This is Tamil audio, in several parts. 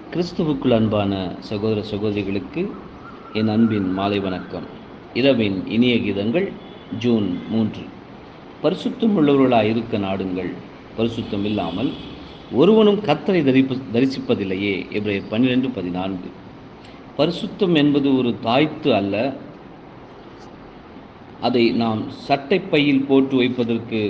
கிறிஸ்துவுக்குள் அன்பான சகோதர சகோதரிகளுக்கு என் அன்பின் மாலை வணக்கம். இரவின் இனிய கீதங்கள். ஜூன் 3. பரிசுத்தம் உள்ளவர்களாய் இருக்க நாடுங்கள், பரிசுத்தம் இல்லாமல் ஒருவனும் கர்த்தரை தரிசிப்பதில்லையே. எபிரேயர் 12:14. பரிசுத்தம் என்பது ஒரு தாய்த்து அல்ல. அதை நாம் சட்டைப்பையில் போட்டு வைப்பதற்கு,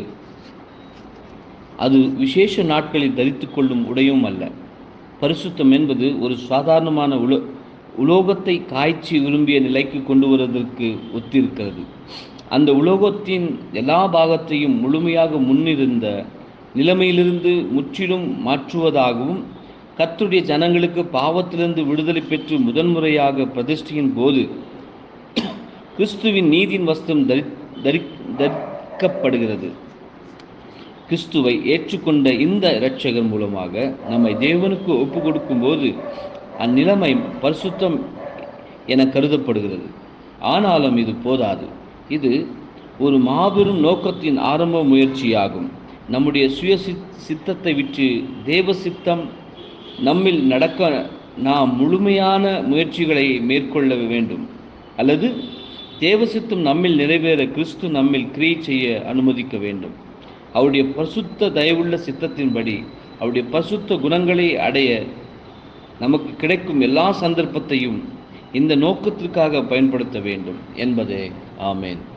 அது விசேஷ நாட்களில் தரித்து கொள்ளும் உடையும் அல்ல. பரிசுத்தம் என்பது ஒரு சாதாரணமான உலோகத்தை காய்ச்சி விரும்பிய நிலைக்கு கொண்டு வருவதற்கு ஒத்திருக்கிறது. அந்த உலோகத்தின் எல்லா பாகத்தையும் முழுமையாக முன்னிருந்த நிலைமையிலிருந்து முற்றிலும் மாற்றுவதாகவும், கர்த்தருடைய ஜனங்களுக்கு பாவத்திலிருந்து விடுதலை பெற்று முதன்முறையாக பிரதிஷ்டையின் போது கிறிஸ்துவின் நீதியின் வஸ்திரம் தரிக்கப்படுகிறது. கிறிஸ்துவை ஏற்றுக்கொண்ட இந்த இரட்சகர் மூலமாக நம்மை தேவனுக்கு ஒப்பு கொடுக்கும்போது அந்நிலைமை பரிசுத்தம் என கருதப்படுகிறது. ஆனாலும் இது போதாது. இது ஒரு மாபெரும் நோக்கத்தின் ஆரம்ப முயற்சியாகும். நம்முடைய சுய சித்தத்தை விட்டு தேவ சித்தம் நம்மில் நடக்க நாம் முழுமையான முயற்சிகளை மேற்கொள்ள வேண்டும். அல்லது தேவ சித்தம் நம்மில் நிறைவேற கிறிஸ்து நம்மில் கிரியை செய்ய அனுமதிக்க வேண்டும். அவருடைய பரிசுத்த தயவுள்ள சித்தத்தின்படி அவருடைய பரிசுத்த குணங்களை அடைய நமக்கு கிடைக்கும் எல்லா சந்தர்ப்பத்தையும் இந்த நோக்கத்திற்காக பயன்படுத்த வேண்டும் என்பதே. ஆமேன்.